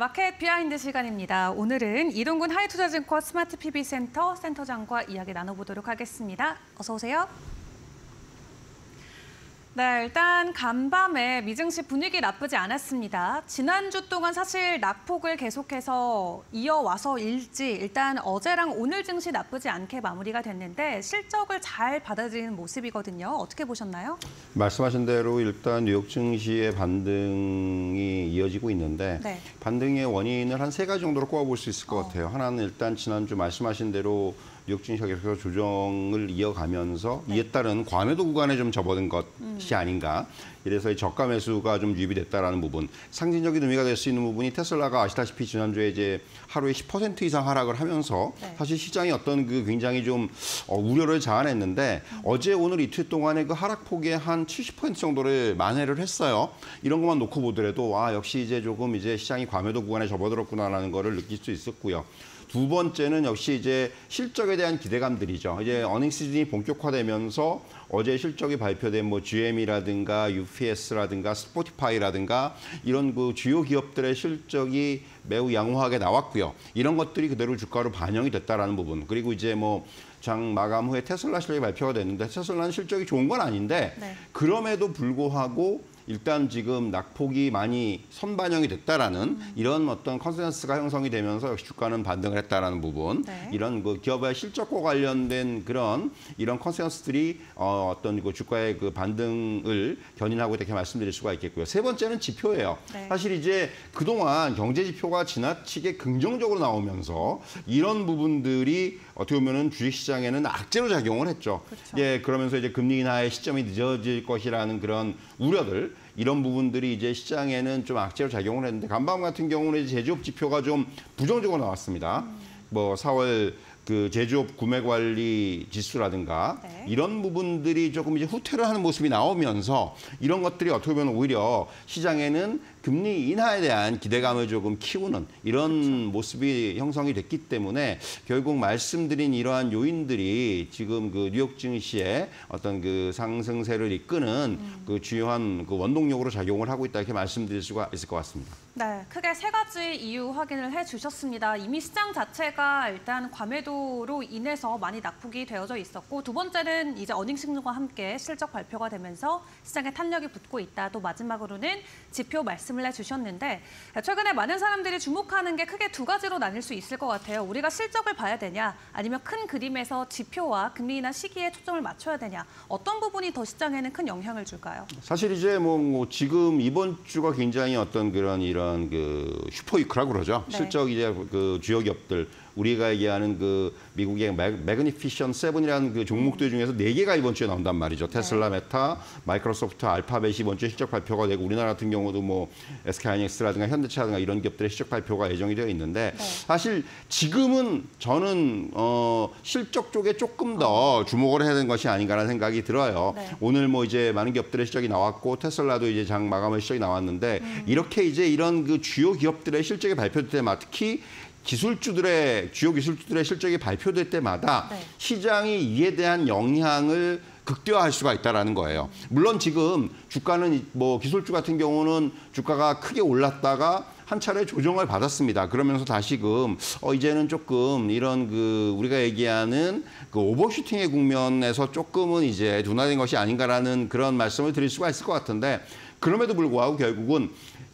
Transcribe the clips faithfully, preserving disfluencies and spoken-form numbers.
마켓 비하인드 시간입니다. 오늘은 이동군 하이투자증권 스마트 피비센터 센터장과 이야기 나눠보도록 하겠습니다. 어서 오세요. 네, 일단 간밤에 미증시 분위기 나쁘지 않았습니다. 지난주 동안 사실 낙폭을 계속해서 이어와서일지 일단 어제랑 오늘 증시 나쁘지 않게 마무리가 됐는데 실적을 잘 받아들이는 모습이거든요. 어떻게 보셨나요? 말씀하신 대로 일단 뉴욕 증시의 반등이 이어지고 있는데 네. 반등의 원인을 한 세 가지 정도로 꼽아볼 수 있을 것 어. 같아요. 하나는 일단 지난주 말씀하신 대로 뉴욕 증시가 계속해서 조정을 이어가면서 네. 이에 따른 과매도 구간에 좀 접어든 것이 음. 아닌가. 이래서 이 저가 매수가 좀 유입이 됐다라는 부분. 상징적인 의미가 될 수 있는 부분이 테슬라가 아시다시피 지난주에 이제 하루에 십 퍼센트 이상 하락을 하면서 네. 사실 시장이 어떤 그 굉장히 좀 어, 우려를 자아냈는데 음. 어제 오늘 이틀 동안에 그 하락폭의 한 칠십 퍼센트 정도를 만회를 했어요. 이런 것만 놓고 보더라도 와 역시 이제 조금 이제 시장이 과매도 구간에 접어들었구나라는 거를 느낄 수 있었고요. 두 번째는 역시 이제 실적에 대한 기대감들이죠. 이제 어닝 시즌이 본격화되면서 어제 실적이 발표된 뭐 지엠이라든가 유피에스라든가 스포티파이라든가 이런 그 주요 기업들의 실적이 매우 양호하게 나왔고요. 이런 것들이 그대로 주가로 반영이 됐다라는 부분. 그리고 이제 뭐 장 마감 후에 테슬라 실적이 발표가 됐는데 테슬라는 실적이 좋은 건 아닌데 네. 그럼에도 불구하고 일단 지금 낙폭이 많이 선반영이 됐다라는 음. 이런 어떤 컨센서스가 형성이 되면서 역시 주가는 반등을 했다라는 부분, 네. 이런 그 기업의 실적과 관련된 그런 이런 컨센서스들이 어, 어떤 그 주가의 그 반등을 견인하고 이렇게 말씀드릴 수가 있겠고요. 세 번째는 지표예요. 네. 사실 이제 그동안 경제 지표가 지나치게 긍정적으로 나오면서 이런 부분들이 어떻게 보면은 주식시장에는 악재로 작용을 했죠. 그렇죠. 예, 그러면서 이제 금리 인하의 시점이 늦어질 것이라는 그런 우려들, 이런 부분들이 이제 시장에는 좀 악재로 작용을 했는데 간밤 같은 경우는 이제 제조업 지표가 좀 부정적으로 나왔습니다. 음. 뭐 사월 그 제조업 구매 관리 지수라든가 네. 이런 부분들이 조금 이제 후퇴를 하는 모습이 나오면서 이런 것들이 어떻게 보면 오히려 시장에는 금리 인하에 대한 기대감을 조금 키우는 이런 그렇죠. 모습이 형성이 됐기 때문에 결국 말씀드린 이러한 요인들이 지금 그 뉴욕 증시의 어떤 그 상승세를 이끄는 음. 그 주요한 그 원동력으로 작용을 하고 있다 이렇게 말씀드릴 수가 있을 것 같습니다. 네, 크게 세 가지 이유 확인을 해주셨습니다. 이미 시장 자체가 일단 과매도로 인해서 많이 낙폭이 되어져 있었고 두 번째는 이제 어닝시즌과 함께 실적 발표가 되면서 시장에 탄력이 붙고 있다. 또 마지막으로는 지표 말씀 말씀을 해주셨는데 최근에 많은 사람들이 주목하는 게 크게 두 가지로 나뉠 수 있을 것 같아요. 우리가 실적을 봐야 되냐 아니면 큰 그림에서 지표와 금리 인하 시기에 초점을 맞춰야 되냐. 어떤 부분이 더 시장에는 큰 영향을 줄까요? 사실 이제 뭐, 뭐 지금 이번 주가 굉장히 어떤 그런 이런 그 슈퍼위크라고 그러죠. 네. 실적 이제 그 주요 기업들 우리가 얘기하는 그 미국의 매그니피션 세븐이라는 그 종목들 중에서 네 개가 이번 주에 나온단 말이죠. 테슬라, 네. 메타, 마이크로소프트, 알파벳이 이번 주에 실적 발표가 되고 우리나라 같은 경우도 뭐 에스케이하이닉스라든가 현대차라든가 이런 기업들의 실적 발표가 예정이 되어 있는데 네. 사실 지금은 저는 어, 실적 쪽에 조금 더 주목을 해야 되는 것이 아닌가라는 생각이 들어요. 네. 오늘 뭐 이제 많은 기업들의 실적이 나왔고 테슬라도 이제 장 마감의 실적이 나왔는데 음. 이렇게 이제 이런 그 주요 기업들의 실적이 발표될 때마다 특히 기술주들의 주요 기술주들의 실적이 발표될 때마다 네. 시장이 이에 대한 영향을 극대화할 수가 있다라는 거예요. 물론 지금 주가는 뭐 기술주 같은 경우는 주가가 크게 올랐다가 한 차례 조정을 받았습니다. 그러면서 다시금 어 이제는 조금 이런 그 우리가 얘기하는 그 오버슈팅의 국면에서 조금은 이제 둔화된 것이 아닌가라는 그런 말씀을 드릴 수가 있을 것 같은데 그럼에도 불구하고 결국은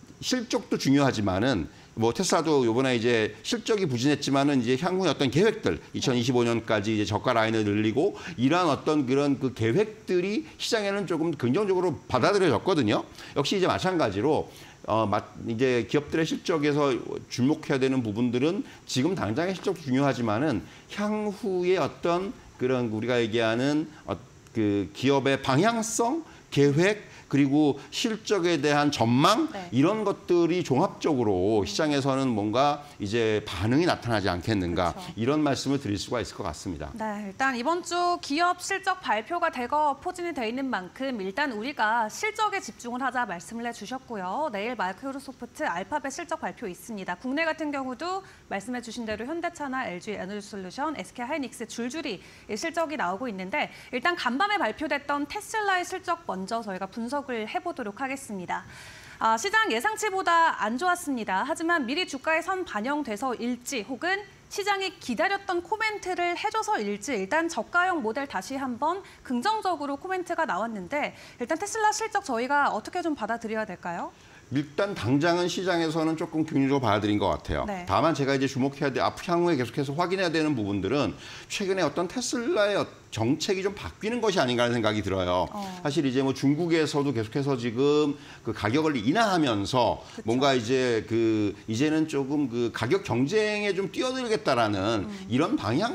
실적도 중요하지만은 뭐 테슬라도 이번에 이제 실적이 부진했지만은 이제 향후의 어떤 계획들 이천이십오 년까지 이제 저가 라인을 늘리고 이러한 어떤 그런 그 계획들이 시장에는 조금 긍정적으로 받아들여졌거든요. 역시 이제 마찬가지로 어 이제 기업들의 실적에서 주목해야 되는 부분들은 지금 당장의 실적도 중요하지만은 향후의 어떤 그런 우리가 얘기하는 어 그 기업의 방향성, 계획 그리고 실적에 대한 전망 네. 이런 것들이 종합적으로 시장에서는 뭔가 이제 반응이 나타나지 않겠는가 그렇죠. 이런 말씀을 드릴 수가 있을 것 같습니다. 네, 일단 이번 주 기업 실적 발표가 대거 포진이 돼 있는 만큼 일단 우리가 실적에 집중을 하자 말씀을 해주셨고요. 내일 마이크로소프트, 알파벳 실적 발표 있습니다. 국내 같은 경우도 말씀해 주신 대로 현대차나 엘지 에너지솔루션, 에스케이하이닉스 줄줄이 실적이 나오고 있는데 일단 간밤에 발표됐던 테슬라의 실적 먼저 저희가 분석 을 해보도록 하겠습니다. 아, 시장 예상치보다 안 좋았습니다. 하지만 미리 주가에 선 반영돼서일지 혹은 시장이 기다렸던 코멘트를 해줘서일지 일단 저가형 모델 다시 한번 긍정적으로 코멘트가 나왔는데 일단 테슬라 실적 저희가 어떻게 좀 받아들여야 될까요? 일단 당장은 시장에서는 조금 균일적으로 받아들인 것 같아요. 네. 다만 제가 이제 주목해야 돼, 앞 향후에 계속해서 확인해야 되는 부분들은 최근에 어떤 테슬라의 정책이 좀 바뀌는 것이 아닌가 하는 생각이 들어요. 어. 사실 이제 뭐 중국에서도 계속해서 지금 그 가격을 인하하면서 그쵸. 뭔가 이제 그 이제는 조금 그 가격 경쟁에 좀 뛰어들겠다라는 음. 이런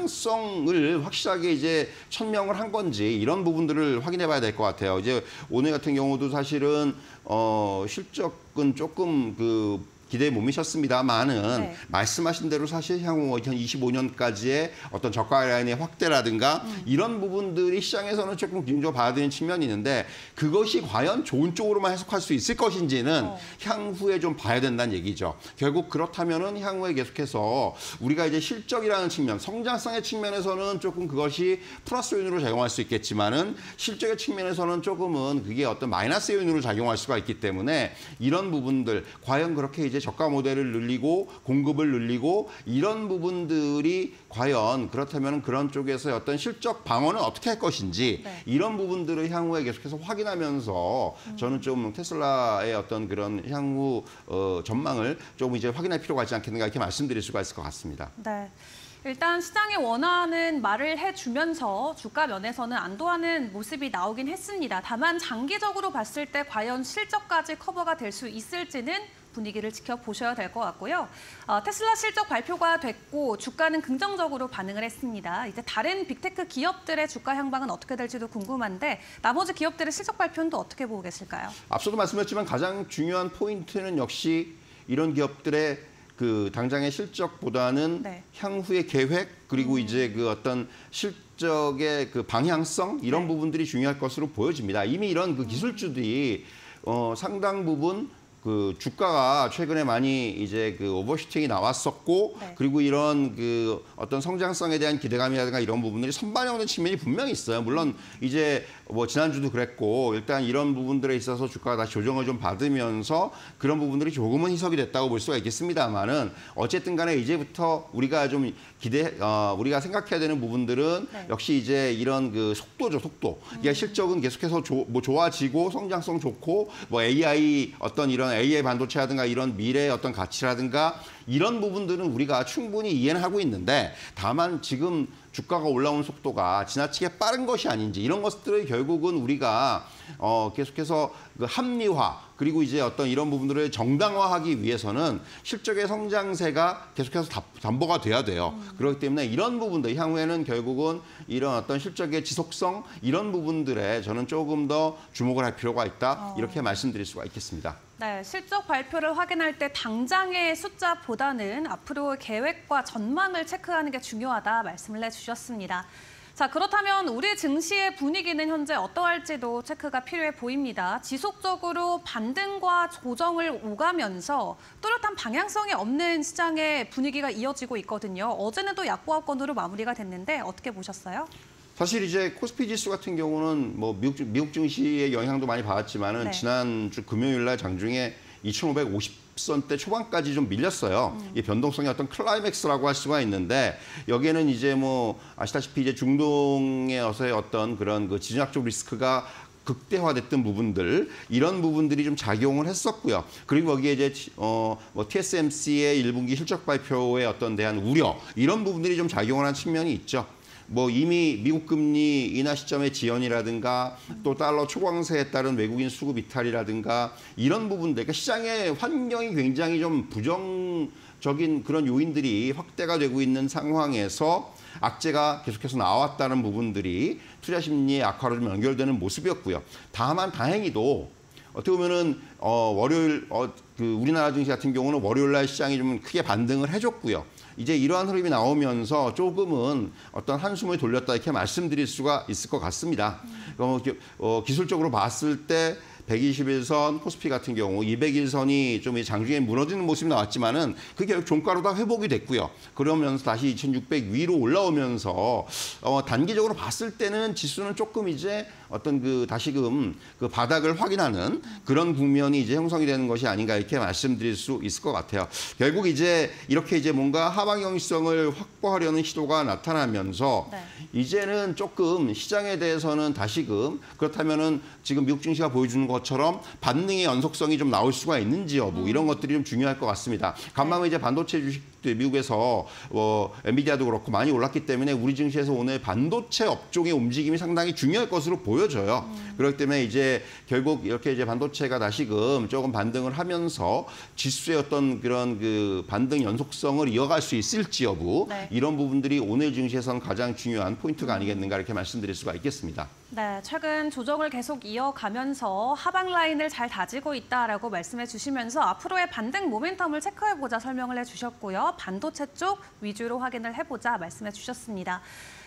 방향성을 확실하게 이제 천명을 한 건지 이런 부분들을 확인해 봐야 될 것 같아요. 이제 오늘 같은 경우도 사실은 어 실적은 조금 그 기대에 못 미쳤습니다만은 네. 말씀하신 대로 사실 향후 이천이십오 년까지의 어떤 저가 라인의 확대라든가 음. 이런 부분들이 시장에서는 조금 긍정적으로 받아들이는 측면이 있는데 그것이 과연 좋은 쪽으로만 해석할 수 있을 것인지는 어. 향후에 좀 봐야 된다는 얘기죠. 결국 그렇다면은 향후에 계속해서 우리가 이제 실적이라는 측면, 성장성의 측면에서는 조금 그것이 플러스 요인으로 작용할 수 있겠지만은 실적의 측면에서는 조금은 그게 어떤 마이너스 요인으로 작용할 수가 있기 때문에 이런 부분들 과연 그렇게 이제 저가 모델을 늘리고 공급을 늘리고 이런 부분들이 과연 그렇다면 그런 쪽에서 어떤 실적 방어는 어떻게 할 것인지 네. 이런 부분들을 향후에 계속해서 확인하면서 음. 저는 좀 테슬라의 어떤 그런 향후 어, 전망을 좀 이제 확인할 필요가 있지 않겠는가 이렇게 말씀드릴 수가 있을 것 같습니다. 네. 일단 시장이 원하는 말을 해주면서 주가 면에서는 안도하는 모습이 나오긴 했습니다. 다만 장기적으로 봤을 때 과연 실적까지 커버가 될 수 있을지는 분위기를 지켜보셔야 될 것 같고요. 어, 테슬라 실적 발표가 됐고 주가는 긍정적으로 반응을 했습니다. 이제 다른 빅테크 기업들의 주가 향방은 어떻게 될지도 궁금한데 나머지 기업들의 실적 발표는 또 어떻게 보고 계실까요? 앞서도 말씀드렸지만 가장 중요한 포인트는 역시 이런 기업들의 그 당장의 실적보다는 네. 향후의 계획 그리고 음. 이제 그 어떤 실적의 그 방향성 이런 네. 부분들이 중요할 것으로 보여집니다. 이미 이런 그 기술주들이 어, 상당 부분 그 주가가 최근에 많이 이제 그 오버슈팅이 나왔었고 네. 그리고 이런 그 어떤 성장성에 대한 기대감이라든가 이런 부분들이 선반영된 측면이 분명히 있어요. 물론 이제 뭐 지난주도 그랬고 일단 이런 부분들에 있어서 주가가 다시 조정을 좀 받으면서 그런 부분들이 조금은 희석이 됐다고 볼 수가 있겠습니다만은 어쨌든 간에 이제부터 우리가 좀 기대 어, 우리가 생각해야 되는 부분들은 네. 역시 이제 이런 그 속도죠, 속도. 음. 이게 실적은 계속해서 조, 뭐 좋아지고 성장성 좋고 뭐 에이아이 어떤 이런 에이아이 반도체라든가 이런 미래의 어떤 가치라든가 이런 부분들은 우리가 충분히 이해는 하고 있는데 다만 지금 주가가 올라오는 속도가 지나치게 빠른 것이 아닌지 이런 것들을 결국은 우리가 어, 계속해서 그 합리화 그리고 이제 어떤 이런 부분들을 정당화하기 위해서는 실적의 성장세가 계속해서 담보가 돼야 돼요. 음. 그렇기 때문에 이런 부분들 향후에는 결국은 이런 어떤 실적의 지속성 이런 부분들에 저는 조금 더 주목을 할 필요가 있다. 어. 이렇게 말씀드릴 수가 있겠습니다. 네, 실적 발표를 확인할 때 당장의 숫자보다는 앞으로의 계획과 전망을 체크하는 게 중요하다 말씀을 해주셨습니다. 자, 그렇다면 우리 증시의 분위기는 현재 어떠할지도 체크가 필요해 보입니다. 지속적으로 반등과 조정을 오가면서 뚜렷한 방향성이 없는 시장의 분위기가 이어지고 있거든요. 어제는 또 약보합권으로 마무리가 됐는데 어떻게 보셨어요? 사실 이제 코스피 지수 같은 경우는 뭐 미국, 미국 증시의 영향도 많이 받았지만은 네. 지난주 금요일 날 장중에 이천오백오십 선대 초반까지 좀 밀렸어요. 음. 이 변동성의 어떤 클라이맥스라고 할 수가 있는데 여기에는 이제 뭐 아시다시피 이제 중동에서의 어떤 그런 그 지정학적 리스크가 극대화됐던 부분들 이런 부분들이 좀 작용을 했었고요. 그리고 거기에 이제 어 뭐 티에스엠씨의 일 분기 실적 발표에 어떤 대한 우려 이런 부분들이 좀 작용을 한 측면이 있죠. 뭐 이미 미국 금리 인하 시점의 지연이라든가 또 달러 초강세에 따른 외국인 수급 이탈이라든가 이런 부분들, 그러니까 시장의 환경이 굉장히 좀 부정적인 그런 요인들이 확대가 되고 있는 상황에서 악재가 계속해서 나왔다는 부분들이 투자 심리의 악화로 좀 연결되는 모습이었고요. 다만 다행히도 어떻게 보면은 어, 월요일 어, 그 우리나라 증시 같은 경우는 월요일 날 시장이 좀 크게 반등을 해줬고요. 이제 이러한 흐름이 나오면서 조금은 어떤 한숨을 돌렸다 이렇게 말씀드릴 수가 있을 것 같습니다. 어, 어, 기술적으로 봤을 때 백이십 일선 코스피 같은 경우 이백 일선이 좀 장중에 무너지는 모습이 나왔지만은 그게 결국 종가로 다 회복이 됐고요. 그러면서 다시 이천육백 위로 올라오면서 어, 단기적으로 봤을 때는 지수는 조금 이제 어떤 그 다시금 그 바닥을 확인하는 그런 국면이 이제 형성이 되는 것이 아닌가 이렇게 말씀드릴 수 있을 것 같아요. 결국 이제 이렇게 이제 뭔가 하방형성을 확보하려는 시도가 나타나면서 네. 이제는 조금 시장에 대해서는 다시금 그렇다면은 지금 미국 증시가 보여주는 것처럼 반등의 연속성이 좀 나올 수가 있는지 여부 음. 이런 것들이 좀 중요할 것 같습니다. 간만에 네. 이제 반도체 주식 미국에서 어, 엔비디아도 그렇고 많이 올랐기 때문에 우리 증시에서 오늘 반도체 업종의 움직임이 상당히 중요할 것으로 보여져요. 음. 그렇기 때문에 이제 결국 이렇게 이제 반도체가 다시금 조금 반등을 하면서 지수의 어떤 그런 그 반등 연속성을 이어갈 수 있을지 여부 네. 이런 부분들이 오늘 증시에서는 가장 중요한 포인트가 아니겠는가 이렇게 말씀드릴 수가 있겠습니다. 네, 최근 조정을 계속 이어가면서 하방 라인을 잘 다지고 있다라고 말씀해 주시면서 앞으로의 반등 모멘텀을 체크해보자 설명을 해주셨고요. 반도체 쪽 위주로 확인을 해보자 말씀해 주셨습니다.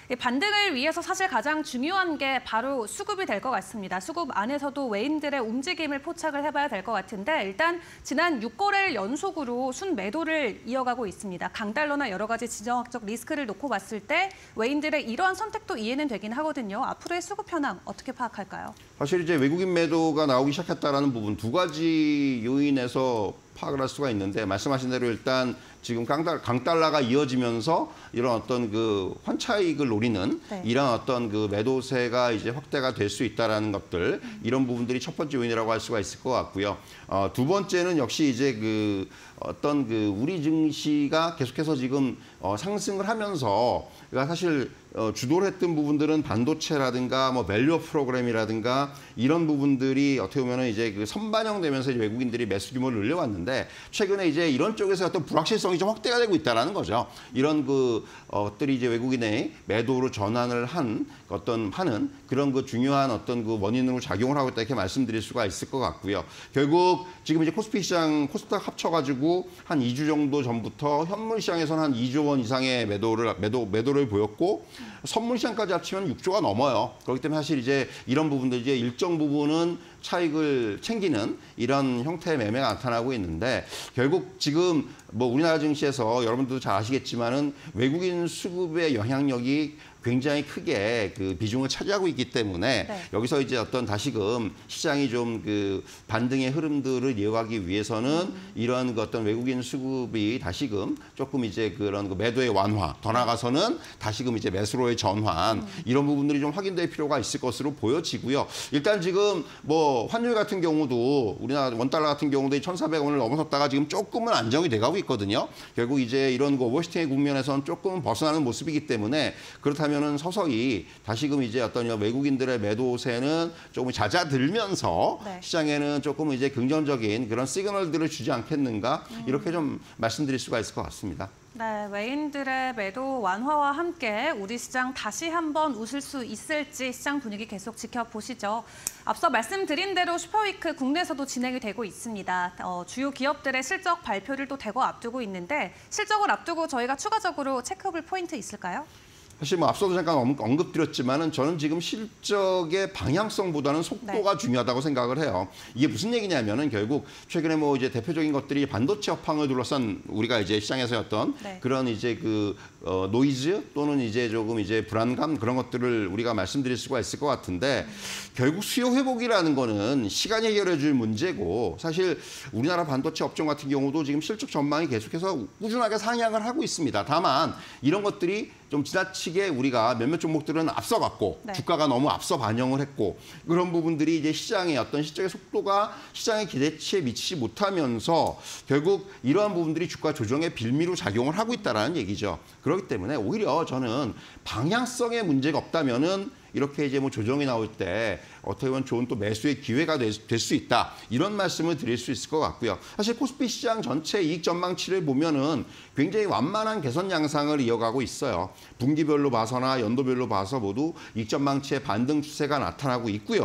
반등을 위해서 사실 가장 중요한 게 바로 수급이 될 것 같습니다. 수급 안에서도 외인들의 움직임을 포착을 해봐야 될 것 같은데 일단 지난 육 거래일 연속으로 순매도를 이어가고 있습니다. 강달러나 여러 가지 지정학적 리스크를 놓고 봤을 때 외인들의 이러한 선택도 이해는 되긴 하거든요. 앞으로의 수급 현황 어떻게 파악할까요? 사실 이제 외국인 매도가 나오기 시작했다라는 부분 두 가지 요인에서 파악을 할 수가 있는데 말씀하신 대로 일단 지금 강달, 강달러가 이어지면서 이런 어떤 그 환차익을 노리는 네. 이런 어떤 그 매도세가 이제 확대가 될 수 있다라는 것들 이런 부분들이 첫 번째 요인이라고 할 수가 있을 것 같고요. 어, 두 번째는 역시 이제 그 어떤 그 우리 증시가 계속해서 지금 어, 상승을 하면서 그러니까 사실 어, 주도를 했던 부분들은 반도체라든가 뭐 밸류 프로그램이라든가 이런 부분들이 어떻게 보면은 이제 그 선반영되면서 이제 외국인들이 매수 규모를 늘려왔는데 최근에 이제 이런 쪽에서 어떤 불확실성이 좀 확대가 되고 있다라는 거죠. 이런 그 것들이 이제 외국인의 매도로 전환을 한 어떤 하는 그런 그 중요한 어떤 그 원인으로 작용을 하고 있다 이렇게 말씀드릴 수가 있을 것 같고요. 결국 지금 이제 코스피 시장 코스닥 합쳐가지고 한 이 주 정도 전부터 현물 시장에서는 한 이조 원 이상의 매도를 매도 매도를 보였고 선물 시장까지 합치면 육조가 넘어요. 그렇기 때문에 사실 이제 이런 부분들 이제 일정 부분은 차익을 챙기는 이런 형태의 매매가 나타나고 있는데 결국 지금 뭐 우리나라 증시에서 여러분들도 잘 아시겠지만은 외국인 수급의 영향력이 굉장히 크게 그 비중을 차지하고 있기 때문에 네. 여기서 이제 어떤 다시금 시장이 좀 그 반등의 흐름들을 이어가기 위해서는 음. 이런 그 어떤 외국인 수급이 다시금 조금 이제 그런 그 매도의 완화, 더 나아가서는 다시금 이제 매수로의 전환 음. 이런 부분들이 좀 확인될 필요가 있을 것으로 보여지고요. 일단 지금 뭐 환율 같은 경우도 우리나라 원달러 같은 경우도 천사백 원을 넘어섰다가 지금 조금은 안정이 돼가고 있거든요. 결국 이제 이런 그 오버슈팅의 국면에서는 조금 벗어나는 모습이기 때문에 그렇다면은 서서히 다시금 이제 어떤 외국인들의 매도세는 조금 잦아들면서 네. 시장에는 조금 이제 긍정적인 그런 시그널들을 주지 않겠는가 음. 이렇게 좀 말씀드릴 수가 있을 것 같습니다. 네, 외인들의 매도 완화와 함께 우리 시장 다시 한번 웃을 수 있을지 시장 분위기 계속 지켜보시죠. 앞서 말씀드린 대로 슈퍼위크 국내에서도 진행이 되고 있습니다. 어, 주요 기업들의 실적 발표를 또 대거 앞두고 있는데 실적을 앞두고 저희가 추가적으로 체크해볼 포인트 있을까요? 사실 뭐 앞서도 잠깐 언급드렸지만은 저는 지금 실적의 방향성보다는 속도가 네. 중요하다고 생각을 해요. 이게 무슨 얘기냐면은 결국 최근에 뭐 이제 대표적인 것들이 반도체 업황을 둘러싼 우리가 이제 시장에서 어떤 네. 그런 이제 그 어, 노이즈 또는 이제 조금 이제 불안감 그런 것들을 우리가 말씀드릴 수가 있을 것 같은데 음. 결국 수요 회복이라는 거는 시간이 해결해 줄 문제고 사실 우리나라 반도체 업종 같은 경우도 지금 실적 전망이 계속해서 꾸준하게 상향을 하고 있습니다. 다만 이런 것들이 좀 지나치게 우리가 몇몇 종목들은 앞서갔고 네. 주가가 너무 앞서 반영을 했고 그런 부분들이 이제 시장의 어떤 실적의 속도가 시장의 기대치에 미치지 못하면서 결국 이러한 부분들이 주가 조정의 빌미로 작용을 하고 있다는 얘기죠. 그렇기 때문에 오히려 저는 방향성에 문제가 없다면은 이렇게 이제 뭐 조정이 나올 때 어떻게 보면 좋은 또 매수의 기회가 될 수 있다. 이런 말씀을 드릴 수 있을 것 같고요. 사실 코스피 시장 전체 이익 전망치를 보면은 굉장히 완만한 개선 양상을 이어가고 있어요. 분기별로 봐서나 연도별로 봐서 모두 이익 전망치의 반등 추세가 나타나고 있고요.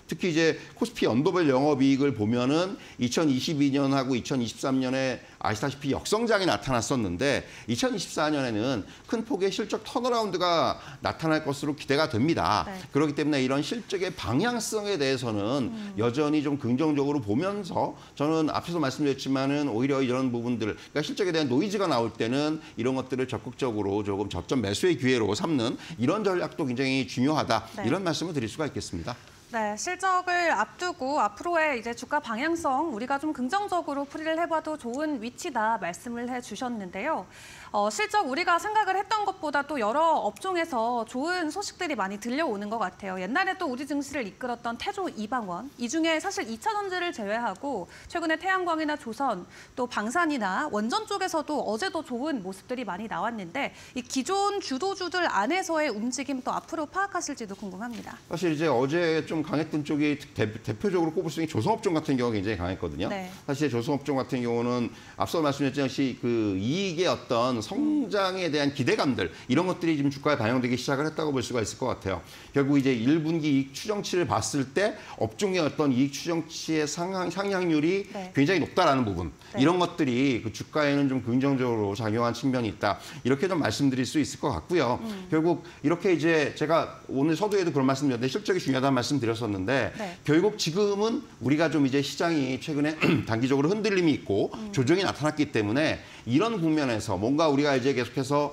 특히 이제 코스피 연도별 영업이익을 보면은 이천이십이 년하고 이천이십삼 년에 아시다시피 역성장이 나타났었는데 이천이십사 년에는 큰 폭의 실적 턴어라운드가 나타날 것으로 기대가 됩니다. 네. 그렇기 때문에 이런 실적의 방향성에 대해서는 음. 여전히 좀 긍정적으로 보면서 저는 앞서서 말씀드렸지만은 오히려 이런 부분들, 그러니까 실적에 대한 노이즈가 나올 때는 이런 것들을 적극적으로 조금 저점 매수의 기회로 삼는 이런 전략도 굉장히 중요하다. 네. 이런 말씀을 드릴 수가 있겠습니다. 네, 실적을 앞두고 앞으로의 이제 주가 방향성 우리가 좀 긍정적으로 풀이를 해봐도 좋은 위치다 말씀을 해주셨는데요. 어, 실적 우리가 생각을 했던 것보다 또 여러 업종에서 좋은 소식들이 많이 들려오는 것 같아요. 옛날에 또 우리 증시를 이끌었던 태조 이방원, 이 중에 사실 이차전지를 제외하고 최근에 태양광이나 조선, 또 방산이나 원전 쪽에서도 어제도 좋은 모습들이 많이 나왔는데 이 기존 주도주들 안에서의 움직임 또 앞으로 파악하실지도 궁금합니다. 사실 이제 어제 좀 강했던 쪽이 대, 대표적으로 꼽을 수 있는 조선업종 같은 경우가 굉장히 강했거든요. 네. 사실 조선업종 같은 경우는 앞서 말씀드렸듯이 그 이익의 어떤 성장에 대한 기대감들 이런 것들이 지금 주가에 반영되기 시작을 했다고 볼 수가 있을 것 같아요. 결국 이제 일 분기 이익 추정치를 봤을 때 업종의 어떤 이익 추정치의 상향, 상향률이 네. 굉장히 높다라는 부분 네. 이런 것들이 그 주가에는 좀 긍정적으로 작용한 측면이 있다. 이렇게 좀 말씀드릴 수 있을 것 같고요. 음. 결국 이렇게 이제 제가 오늘 서두에도 그런 말씀드렸는데 실적이 중요하다는 말씀드렸었는데 네. 결국 지금은 우리가 좀 이제 시장이 최근에 단기적으로 흔들림이 있고 음. 조정이 나타났기 때문에 이런 국면에서 뭔가 우리가 이제 계속해서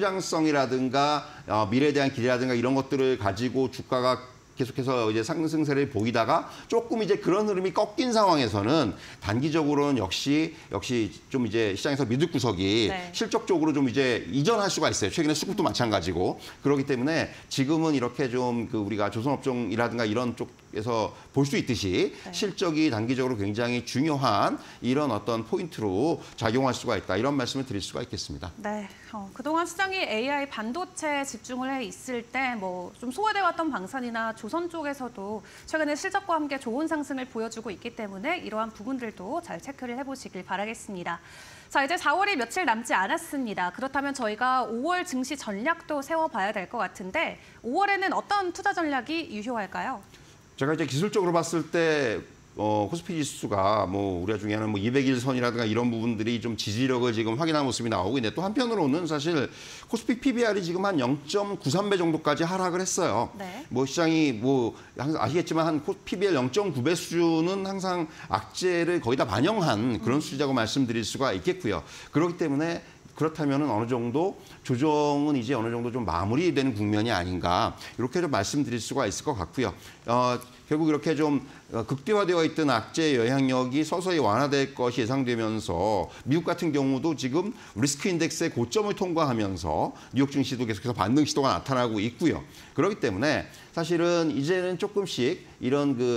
성장성이라든가 어, 미래에 대한 기대라든가 이런 것들을 가지고 주가가 계속해서 이제 상승세를 보이다가 조금 이제 그런 흐름이 꺾인 상황에서는 단기적으로는 역시 역시 좀 이제 시장에서 미들 구석이 네. 실적적으로 좀 이제 이전할 수가 있어요. 최근에 수급도 마찬가지고 그렇기 때문에 지금은 이렇게 좀 그 우리가 조선업종이라든가 이런 쪽에서 볼 수 있듯이 네. 실적이 단기적으로 굉장히 중요한 이런 어떤 포인트로 작용할 수가 있다. 이런 말씀을 드릴 수가 있겠습니다. 네, 어, 그동안 시장이 에이아이 반도체에 집중을 해 있을 때 뭐 좀 소외돼 왔던 방산이나 조선 쪽에서도 최근에 실적과 함께 좋은 상승을 보여주고 있기 때문에 이러한 부분들도 잘 체크를 해보시길 바라겠습니다. 자, 이제 사월이 며칠 남지 않았습니다. 그렇다면 저희가 오월 증시 전략도 세워봐야 될 것 같은데 오월에는 어떤 투자 전략이 유효할까요? 제가 이제 기술적으로 봤을 때 어, 코스피 지수가 뭐 우리가 중요한 뭐 이백 일 선이라든가 이런 부분들이 좀 지지력을 지금 확인한 모습이 나오고 있는데 또 한편으로는 사실 코스피 피비알이 지금 한 영 점 구삼 배 정도까지 하락을 했어요. 네. 뭐 시장이 뭐 항상 아시겠지만 한 피비알 영 점 구 배 수준은 항상 악재를 거의 다 반영한 그런 음. 수준이라고 말씀드릴 수가 있겠고요. 그렇기 때문에 그렇다면 어느 정도 조정은 이제 어느 정도 좀 마무리되는 국면이 아닌가 이렇게 좀 말씀드릴 수가 있을 것 같고요. 어, 결국 이렇게 좀 극대화되어 있던 악재 영향력이 서서히 완화될 것이 예상되면서 미국 같은 경우도 지금 리스크 인덱스의 고점을 통과하면서 뉴욕 증시도 계속해서 반등 시도가 나타나고 있고요. 그렇기 때문에 사실은 이제는 조금씩 이런 그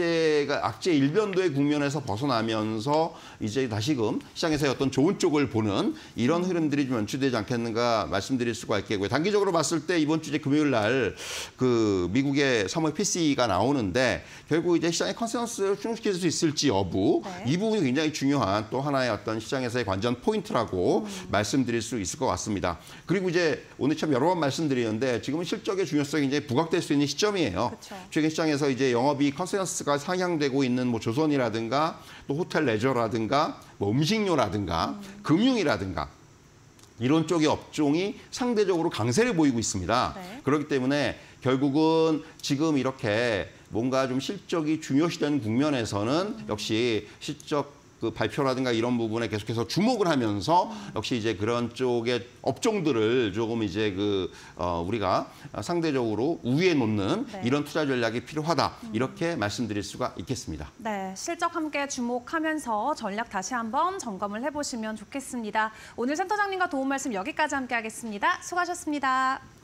악재가 악재 일변도의 국면에서 벗어나면서 이제 다시금 시장에서의 어떤 좋은 쪽을 보는 이런 흐름들이 좀 연출되지 않겠는가 말씀드릴 수가 있겠고요. 단기적으로 봤을 때 이번 주 이제 금요일 날 그 미국의 삼월 피씨이가 나오는데 결국 이제 시장의 컨센서스를 충족시킬 수 있을지 여부 네. 이 부분이 굉장히 중요한 또 하나의 어떤 시장에서의 관전 포인트라고 음. 말씀드릴 수 있을 것 같습니다. 그리고 이제 오늘 참 여러 번 말씀드리는데 지금은 실적의 중요성이 이제 부각될 수 있는 시점이에요. 그쵸. 최근 시장에서 이제 영업이 컨센서스가 상향되고 있는 뭐 조선이라든가 또 호텔 레저라든가 뭐 음식료라든가 음. 금융이라든가 이런 쪽의 업종이 상대적으로 강세를 보이고 있습니다. 네. 그렇기 때문에 결국은 지금 이렇게 뭔가 좀 실적이 중요시되는 국면에서는 음. 역시 실적 그 발표라든가 이런 부분에 계속해서 주목을 하면서 역시 이제 그런 쪽의 업종들을 조금 이제 그 어 우리가 상대적으로 우위에 놓는 네. 이런 투자 전략이 필요하다 이렇게 음. 말씀드릴 수가 있겠습니다. 네, 실적 함께 주목하면서 전략 다시 한번 점검을 해보시면 좋겠습니다. 오늘 센터장님과 도움 말씀 여기까지 함께하겠습니다. 수고하셨습니다.